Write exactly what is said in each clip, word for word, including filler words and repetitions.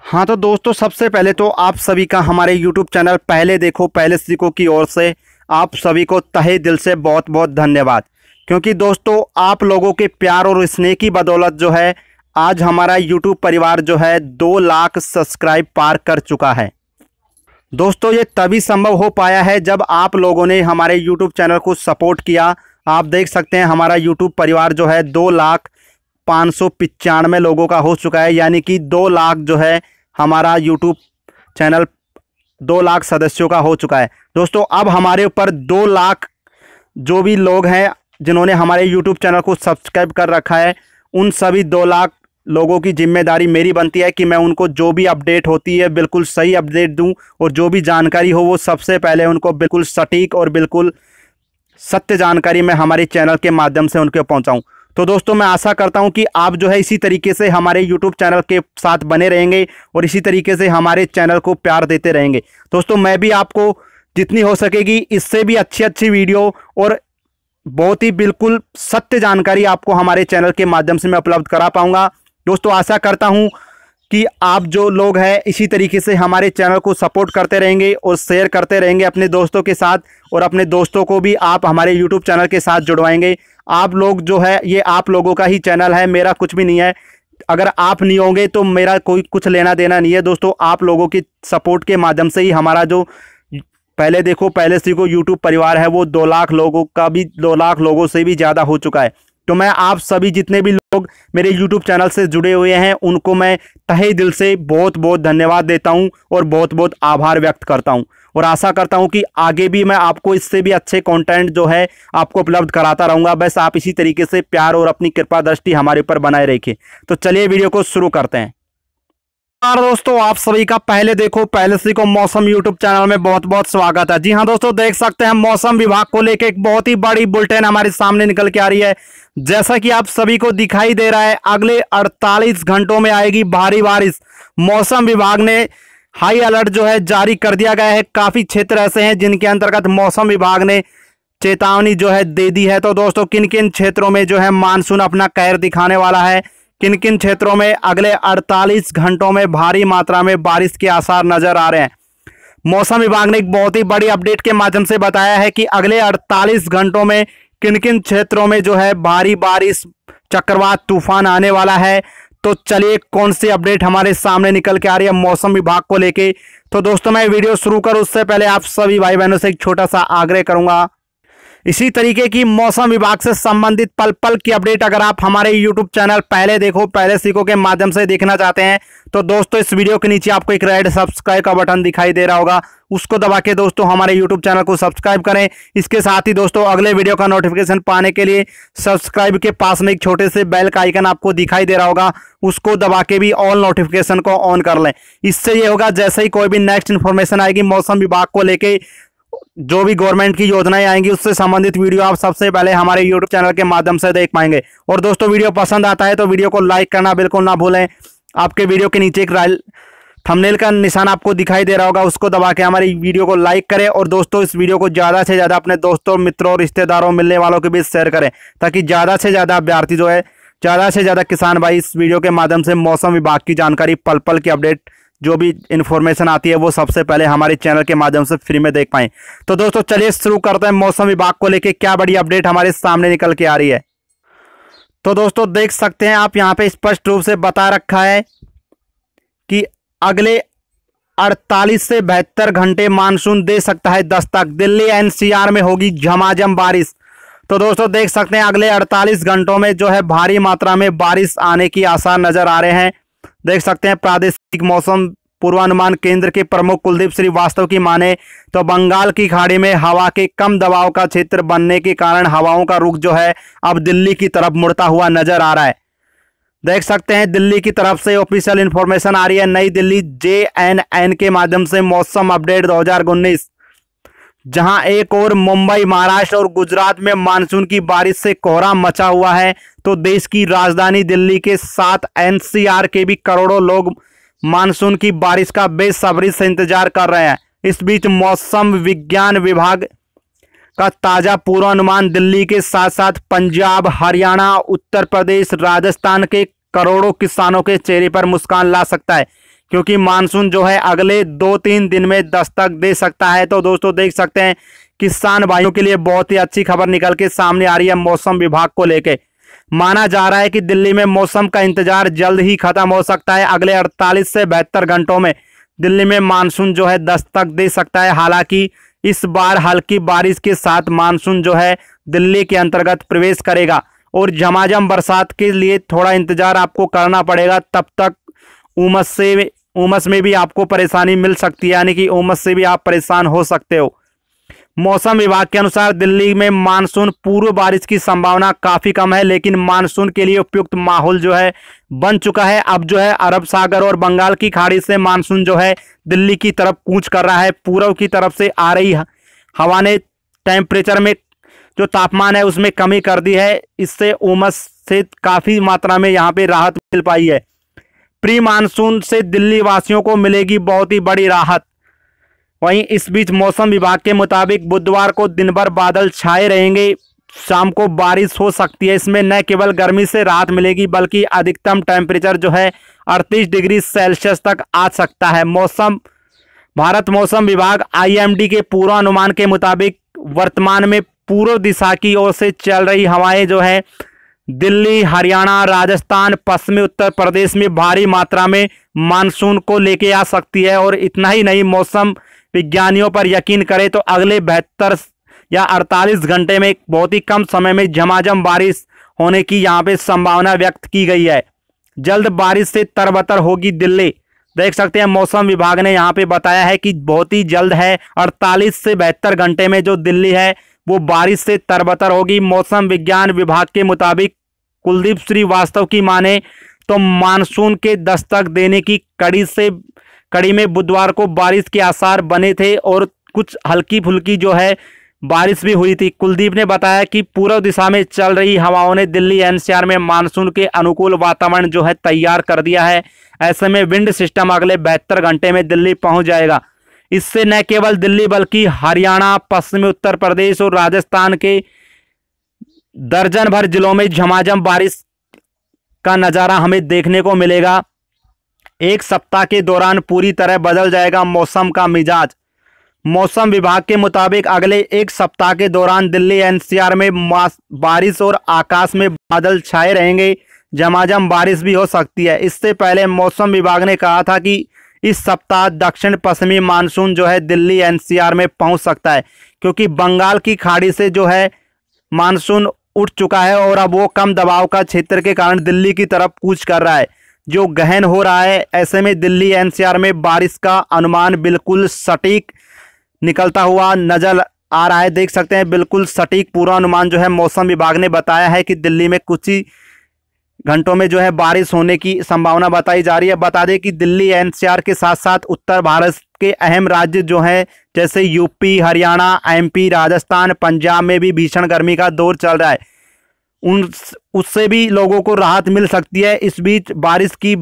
हाँ तो दोस्तों, सबसे पहले तो आप सभी का हमारे यूट्यूब चैनल पहले देखो पहले सीखो की ओर से आप सभी को तहे दिल से बहुत बहुत धन्यवाद। क्योंकि दोस्तों, आप लोगों के प्यार और स्नेह की बदौलत जो है आज हमारा यूट्यूब परिवार जो है दो लाख सब्सक्राइब पार कर चुका है। दोस्तों, ये तभी संभव हो पाया है जब आप लोगों ने हमारे यूट्यूब चैनल को सपोर्ट किया। आप देख सकते हैं हमारा यूट्यूब परिवार जो है दो लाख पाँच सौ पचानवे लोगों का हो चुका है, यानी कि दो लाख जो है हमारा यूट्यूब चैनल दो लाख सदस्यों का हो चुका है। दोस्तों, अब हमारे ऊपर दो लाख जो भी लोग हैं जिन्होंने हमारे यूट्यूब चैनल को सब्सक्राइब कर रखा है, उन सभी दो लाख लोगों की जिम्मेदारी मेरी बनती है कि मैं उनको जो भी अपडेट होती है बिल्कुल सही अपडेट दूं और जो भी जानकारी हो वो सबसे पहले उनको बिल्कुल सटीक और बिल्कुल सत्य जानकारी मैं हमारे चैनल के माध्यम से उनके पहुंचाऊं। तो दोस्तों, मैं आशा करता हूं कि आप जो है इसी तरीके से हमारे यूट्यूब चैनल के साथ बने रहेंगे और इसी तरीके से हमारे चैनल को प्यार देते रहेंगे। दोस्तों, मैं भी आपको जितनी हो सकेगी इससे भी अच्छी अच्छी वीडियो और बहुत ही बिल्कुल सत्य जानकारी आपको हमारे चैनल के माध्यम से मैं उपलब्ध करा पाऊंगा। दोस्तों, आशा करता हूं कि आप जो लोग हैं इसी तरीके से हमारे चैनल को सपोर्ट करते रहेंगे और शेयर करते रहेंगे अपने दोस्तों के साथ, और अपने दोस्तों को भी आप हमारे यूट्यूब चैनल के साथ जुड़वाएंगे। आप लोग जो है ये आप लोगों का ही चैनल है, मेरा कुछ भी नहीं है। अगर आप नहीं होंगे तो मेरा कोई कुछ लेना देना नहीं है। दोस्तों, आप लोगों की सपोर्ट के माध्यम से ही हमारा जो पहले देखो पहले सीखो यूट्यूब परिवार है वो दो लाख लोगों का भी दो लाख लोगों से भी ज़्यादा हो चुका है। तो मैं आप सभी जितने भी लोग मेरे यूट्यूब चैनल से जुड़े हुए हैं उनको मैं तहे दिल से बहुत बहुत धन्यवाद देता हूं और बहुत बहुत आभार व्यक्त करता हूं, और आशा करता हूं कि आगे भी मैं आपको इससे भी अच्छे कंटेंट जो है आपको उपलब्ध कराता रहूंगा। बस आप इसी तरीके से प्यार और अपनी कृपा दृष्टि हमारे ऊपर बनाए रखिए। तो चलिए वीडियो को शुरू करते हैं। दोस्तों, आप सभी का पहले देखो पहले सीखो मौसम यूट्यूब चैनल में बहुत बहुत स्वागत है। जी हां दोस्तों, देख सकते हैं मौसम विभाग को लेकर एक बहुत ही बड़ी बुलेटिन हमारे सामने निकल के आ रही है। जैसा कि आप सभी को दिखाई दे रहा है, अगले अड़तालीस घंटों में आएगी भारी बारिश। मौसम विभाग ने हाई अलर्ट जो है जारी कर दिया गया है। काफी क्षेत्र ऐसे हैं जिनके अंतर्गत मौसम विभाग ने चेतावनी जो है दे दी है। तो दोस्तों, किन किन क्षेत्रों में जो है मानसून अपना कहर दिखाने वाला है, किन किन क्षेत्रों में अगले अड़तालीस घंटों में भारी मात्रा में बारिश के आसार नजर आ रहे हैं। मौसम विभाग ने एक बहुत ही बड़ी अपडेट के माध्यम से बताया है कि अगले अड़तालीस घंटों में किन किन क्षेत्रों में जो है भारी बारिश, चक्रवात, तूफान आने वाला है। तो चलिए कौन सी अपडेट हमारे सामने निकल के आ रही है मौसम विभाग को लेके। तो दोस्तों, मैं वीडियो शुरू करूं उससे पहले आप सभी भाई बहनों से एक छोटा सा आग्रह करूंगा, इसी तरीके की मौसम विभाग से संबंधित पल पल की अपडेट अगर आप हमारे यूट्यूब चैनल पहले देखो पहले सीखो के माध्यम से देखना चाहते हैं तो दोस्तों, इस वीडियो के नीचे आपको एक रेड सब्सक्राइब का बटन दिखाई दे रहा होगा, उसको दबा के दोस्तों हमारे यूट्यूब चैनल को सब्सक्राइब करें। इसके साथ ही दोस्तों, अगले वीडियो का नोटिफिकेशन पाने के लिए सब्सक्राइब के पास में एक छोटे से बेल का आइकन आपको दिखाई दे रहा होगा, उसको दबा के भी ऑल नोटिफिकेशन को ऑन कर लें। इससे ये होगा जैसे ही कोई भी नेक्स्ट इन्फॉर्मेशन आएगी मौसम विभाग को लेके, जो भी गवर्नमेंट की योजनाएं आएंगी उससे संबंधित वीडियो आप सबसे पहले हमारे यूट्यूब चैनल के माध्यम से देख पाएंगे। और दोस्तों, वीडियो पसंद आता है तो वीडियो को लाइक करना बिल्कुल ना भूलें। आपके वीडियो के नीचे एक थंबनेल का निशान आपको दिखाई दे रहा होगा, उसको दबा के हमारी वीडियो को लाइक करें। और दोस्तों, इस वीडियो को ज़्यादा से ज़्यादा अपने दोस्तों, मित्रों, रिश्तेदारों, मिलने वालों के बीच शेयर करें, ताकि ज़्यादा से ज़्यादा अभ्यर्थी जो है ज़्यादा से ज़्यादा किसान भाई इस वीडियो के माध्यम से मौसम विभाग की जानकारी, पल पल की अपडेट, जो भी इन्फॉर्मेशन आती है वो सबसे पहले हमारे चैनल के माध्यम से फ्री में देख पाएं। तो दोस्तों, चलिए शुरू करते हैं मौसम विभाग को लेके क्या बड़ी अपडेट हमारे सामने निकल के आ रही है। तो दोस्तों, देख सकते हैं आप यहाँ पे स्पष्ट रूप से बता रखा है कि अगले अड़तालीस से बहत्तर घंटे मानसून दे सकता है दस्तक, दिल्ली एनसीआर में होगी झमाझम बारिश। तो दोस्तों, देख सकते हैं अगले अड़तालीस घंटों में जो है भारी मात्रा में बारिश आने की आसार नजर आ रहे हैं। देख सकते हैं प्रादेशिक मौसम पूर्वानुमान केंद्र के प्रमुख कुलदीप श्रीवास्तव की माने तो बंगाल की खाड़ी में हवा के कम दबाव का क्षेत्र बनने के कारण हवाओं का रुख जो है अब दिल्ली की तरफ मुड़ता हुआ नजर आ रहा है। देख सकते हैं दिल्ली की तरफ से ऑफिशियल इंफॉर्मेशन आ रही है। नई दिल्ली जे एन एन के माध्यम से मौसम अपडेट दो हजार उन्नीस, जहां एक और मुंबई, महाराष्ट्र और गुजरात में मानसून की बारिश से कोहरा मचा हुआ है, तो देश की राजधानी दिल्ली के साथ एनसीआर के भी करोड़ों लोग मानसून की बारिश का बेसब्री से इंतजार कर रहे हैं। इस बीच मौसम विज्ञान विभाग का ताजा पूर्वानुमान दिल्ली के साथ साथ पंजाब, हरियाणा, उत्तर प्रदेश, राजस्थान के करोड़ों किसानों के चेहरे पर मुस्कान ला सकता है, क्योंकि मानसून जो है अगले दो तीन दिन में दस्तक दे सकता है। तो दोस्तों देख सकते हैं किसान भाइयों के लिए बहुत ही अच्छी खबर निकल के सामने आ रही है मौसम विभाग को लेके। माना जा रहा है कि दिल्ली में मौसम का इंतजार जल्द ही खत्म हो सकता है। अगले अड़तालीस से बहत्तर घंटों में दिल्ली में मानसून जो है दस्तक दे सकता है। हालांकि इस बार हल्की बारिश के साथ मानसून जो है दिल्ली के अंतर्गत प्रवेश करेगा और झमाझम बरसात के लिए थोड़ा इंतजार आपको करना पड़ेगा। तब तक उमस से उमस में भी आपको परेशानी मिल सकती है, यानी कि उमस से भी आप परेशान हो सकते हो। मौसम विभाग के अनुसार दिल्ली में मानसून पूर्व बारिश की संभावना काफी कम है, लेकिन मानसून के लिए उपयुक्त माहौल जो है बन चुका है। अब जो है अरब सागर और बंगाल की खाड़ी से मानसून जो है दिल्ली की तरफ कूच कर रहा है। पूर्व की तरफ से आ रही हवा ने टेम्परेचर में जो तापमान है उसमें कमी कर दी है। इससे उमस से काफी मात्रा में यहाँ पे राहत मिल पाई है। प्री मानसून से दिल्ली वासियों को मिलेगी बहुत ही बड़ी राहत। वहीं इस बीच मौसम विभाग के मुताबिक बुधवार को दिन भर बादल छाए रहेंगे, शाम को बारिश हो सकती है। इसमें न केवल गर्मी से राहत मिलेगी बल्कि अधिकतम टेम्परेचर जो है अड़तीस डिग्री सेल्सियस तक आ सकता है। मौसम भारत मौसम विभाग आई एम डी के पूर्वानुमान के मुताबिक वर्तमान में पूर्व दिशा की ओर से चल रही हवाएं जो है दिल्ली, हरियाणा, राजस्थान, पश्चिमी उत्तर प्रदेश में भारी मात्रा में मानसून को लेके आ सकती है। और इतना ही नहीं, मौसम विज्ञानियों पर यकीन करें तो अगले बहत्तर या अड़तालीस घंटे में बहुत ही कम समय में झमाझम बारिश होने की यहाँ पे संभावना व्यक्त की गई है। जल्द बारिश से तरबतर होगी दिल्ली। देख सकते हैं मौसम विभाग ने यहाँ पे बताया है कि बहुत ही जल्द है, अड़तालीस से बहत्तर घंटे में जो दिल्ली है वो बारिश से तरबतर होगी। मौसम विज्ञान विभाग के मुताबिक कुलदीप श्रीवास्तव की माने तो मानसून के दस्तक देने की कड़ी से कड़ी में बुधवार को बारिश के आसार बने थे और कुछ हल्की फुल्की जो है बारिश भी हुई थी। कुलदीप ने बताया कि पूर्व दिशा में चल रही हवाओं ने दिल्ली एन सी आर में मानसून के अनुकूल वातावरण जो है तैयार कर दिया है। ऐसे में विंड सिस्टम अगले बहत्तर घंटे में दिल्ली पहुंच जाएगा। इससे न केवल दिल्ली बल्कि हरियाणा, पश्चिमी उत्तर प्रदेश और राजस्थान के दर्जन भर जिलों में झमाझम बारिश का नज़ारा हमें देखने को मिलेगा। एक सप्ताह के दौरान पूरी तरह बदल जाएगा मौसम का मिजाज। मौसम विभाग के मुताबिक अगले एक सप्ताह के दौरान दिल्ली एन सी आर में बारिश और आकाश में बादल छाए रहेंगे, झमाझम बारिश भी हो सकती है। इससे पहले मौसम विभाग ने कहा था कि इस सप्ताह दक्षिण पश्चिमी मानसून जो है दिल्ली एन सी आर में पहुंच सकता है, क्योंकि बंगाल की खाड़ी से जो है मानसून उठ चुका है और अब वो कम दबाव का क्षेत्र के कारण दिल्ली की तरफ कूच कर रहा है, जो गहन हो रहा है। ऐसे में दिल्ली एन सी आर में बारिश का अनुमान बिल्कुल सटीक निकलता हुआ नजर आ रहा है। देख सकते हैं बिल्कुल सटीक पूर्वानुमान जो है मौसम विभाग ने बताया है कि दिल्ली में कुछ ही घंटों में जो है बारिश होने की संभावना बताई जा रही है। बता दें कि दिल्ली एन सी आर के साथ साथ उत्तर भारत के अहम राज्य जो हैं जैसे UP, Haryana, M P, Rajasthan, Punjab में भी भीषण गर्मी का दौर चल रहा है। उन उससे भी लोगों को राहत मिल सकती है। इस बीच बारिश की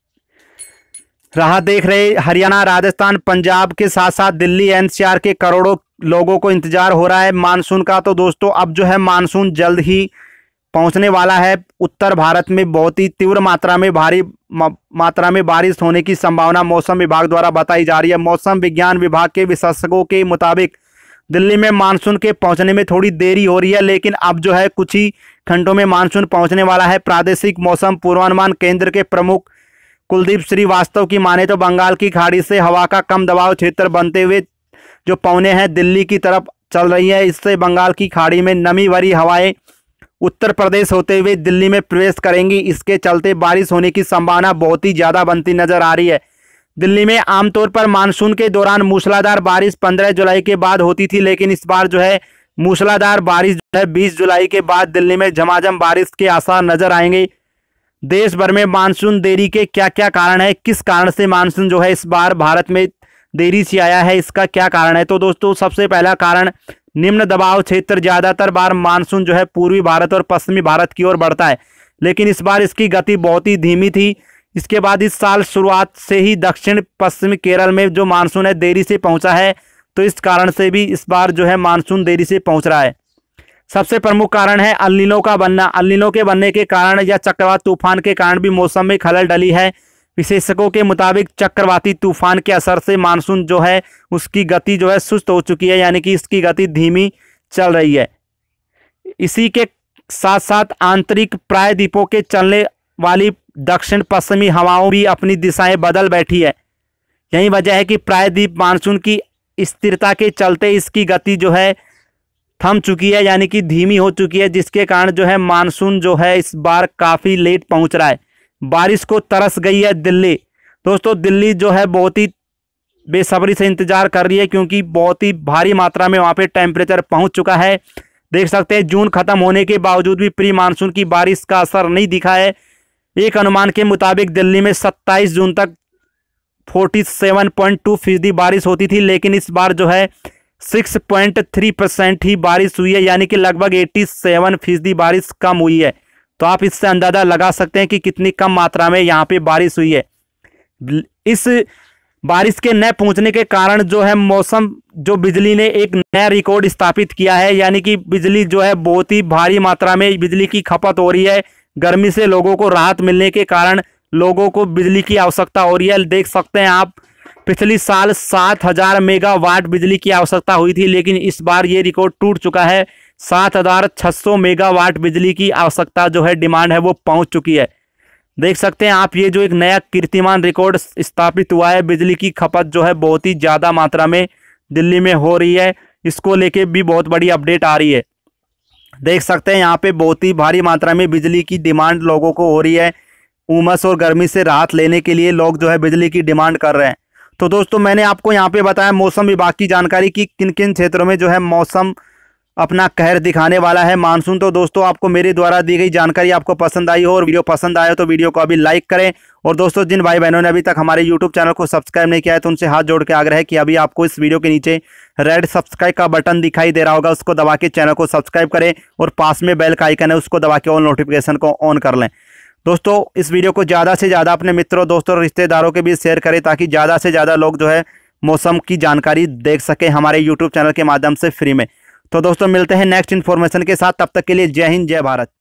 राह देख रहे हरियाणा, राजस्थान, पंजाब के साथ साथ दिल्ली एन सी आर के करोड़ों लोगों को इंतजार हो रहा है मानसून का। तो दोस्तों अब जो है मानसून जल्द ही पहुंचने वाला है। उत्तर भारत में बहुत ही तीव्र मात्रा में भारी मात्रा में बारिश होने की संभावना मौसम विभाग द्वारा बताई जा रही है। मौसम विज्ञान विभाग के विशेषज्ञों के मुताबिक दिल्ली में मानसून के पहुंचने में थोड़ी देरी हो रही है, लेकिन अब जो है कुछ ही घंटों में मानसून पहुंचने वाला है। प्रादेशिक मौसम पूर्वानुमान केंद्र के प्रमुख कुलदीप श्रीवास्तव की माने तो बंगाल की खाड़ी से हवा का कम दबाव क्षेत्र बनते हुए जो पवने हैं दिल्ली की तरफ चल रही है। इससे बंगाल की खाड़ी में नमी भरी हवाएं उत्तर प्रदेश होते हुए दिल्ली में प्रवेश करेंगी। इसके चलते बारिश होने की संभावना बहुत ही ज़्यादा बनती नजर आ रही है। दिल्ली में आमतौर पर मानसून के दौरान मूसलाधार बारिश पंद्रह जुलाई के बाद होती थी, लेकिन इस बार जो है मूसलाधार बारिश जो है बीस जुलाई के बाद दिल्ली में झमाझम बारिश के आसार नजर आएंगे। देश भर में मानसून देरी के क्या क्या कारण है, किस कारण से मानसून जो है इस बार भारत में देरी से आया है, इसका क्या कारण है? तो दोस्तों सबसे पहला कारण निम्न दबाव क्षेत्र। ज़्यादातर बार मानसून जो है पूर्वी भारत और पश्चिमी भारत की ओर बढ़ता है, लेकिन इस बार इसकी गति बहुत ही धीमी थी। इसके बाद इस साल शुरुआत से ही दक्षिण पश्चिमी केरल में जो मानसून है देरी से पहुंचा है, तो इस कारण से भी इस बार जो है मानसून देरी से पहुंच रहा है। सबसे प्रमुख कारण है अल नीनो का बनना। अल नीनो के बनने के कारण या चक्रवात तूफान के कारण भी मौसम में खलल डली है। विशेषज्ञों के मुताबिक चक्रवाती तूफान के असर से मानसून जो है उसकी गति जो है सुस्त हो चुकी है, यानी कि इसकी गति धीमी चल रही है। इसी के साथ साथ आंतरिक प्रायद्वीपों के चलने वाली दक्षिण पश्चिमी हवाओं भी अपनी दिशाएं बदल बैठी है। यही वजह है कि प्रायद्वीप मानसून की स्थिरता के चलते इसकी गति जो है थम चुकी है, यानी कि धीमी हो चुकी है, जिसके कारण जो है मानसून जो है इस बार काफ़ी लेट पहुंच रहा है। बारिश को तरस गई है दिल्ली। दोस्तों दिल्ली जो है बहुत ही बेसब्री से इंतजार कर रही है, क्योंकि बहुत ही भारी मात्रा में वहाँ पे टेम्परेचर पहुंच चुका है। देख सकते हैं जून खत्म होने के बावजूद भी प्री मानसून की बारिश का असर नहीं दिखा है। एक अनुमान के मुताबिक दिल्ली में सत्ताईस जून तक सैंतालीस पॉइंट दो फीसदी बारिश होती थी, लेकिन इस बार जो है छह पॉइंट तीन परसेंट ही बारिश हुई है, यानी कि लगभग सत्तासी फीसदी बारिश कम हुई है। तो आप इससे अंदाजा लगा सकते हैं कि कितनी कम मात्रा में यहाँ पे बारिश हुई है। इस बारिश के न पहुंचने के कारण जो है मौसम जो बिजली ने एक नया रिकॉर्ड स्थापित किया है, यानी कि बिजली जो है बहुत ही भारी मात्रा में बिजली की खपत हो रही है। गर्मी से लोगों को राहत मिलने के कारण लोगों को बिजली की आवश्यकता हो रही है। देख सकते हैं आप, पिछली साल सात हजार मेगावाट बिजली की आवश्यकता हुई थी, लेकिन इस बार ये रिकॉर्ड टूट चुका है। सात हजार छः सौ मेगावाट बिजली की आवश्यकता जो है डिमांड है वो पहुंच चुकी है। देख सकते हैं आप, ये जो एक नया कीर्तिमान रिकॉर्ड स्थापित हुआ है, बिजली की खपत जो है बहुत ही ज़्यादा मात्रा में दिल्ली में हो रही है। इसको लेके भी बहुत बड़ी अपडेट आ रही है। देख सकते हैं यहाँ पे बहुत ही भारी मात्रा में बिजली की डिमांड लोगों को हो रही है। उमस और गर्मी से राहत लेने के लिए लोग जो है बिजली की डिमांड कर रहे हैं। तो दोस्तों मैंने आपको यहाँ पे बताया मौसम विभाग की जानकारी कि किन किन क्षेत्रों में जो है मौसम अपना कहर दिखाने वाला है मानसून। तो दोस्तों आपको मेरे द्वारा दी गई जानकारी आपको पसंद आई हो और वीडियो पसंद आया तो वीडियो को अभी लाइक करें। और दोस्तों जिन भाई बहनों ने अभी तक हमारे यूट्यूब चैनल को सब्सक्राइब नहीं किया है तो उनसे हाथ जोड़ के आग्रह है कि अभी आपको इस वीडियो के नीचे रेड सब्सक्राइब का बटन दिखाई दे रहा होगा, उसको दबा के चैनल को सब्सक्राइब करें और पास में बेल का आइकन है उसको दबा के ऑल नोटिफिकेशन को ऑन कर लें। दोस्तों इस वीडियो को ज़्यादा से ज़्यादा अपने मित्रों दोस्तों और रिश्तेदारों के बीच शेयर करें, ताकि ज़्यादा से ज़्यादा लोग जो है मौसम की जानकारी देख सकें हमारे यूट्यूब चैनल के माध्यम से फ्री में। तो दोस्तों मिलते हैं नेक्स्ट इन्फॉर्मेशन के साथ, तब तक के लिए जय हिंद जय भारत।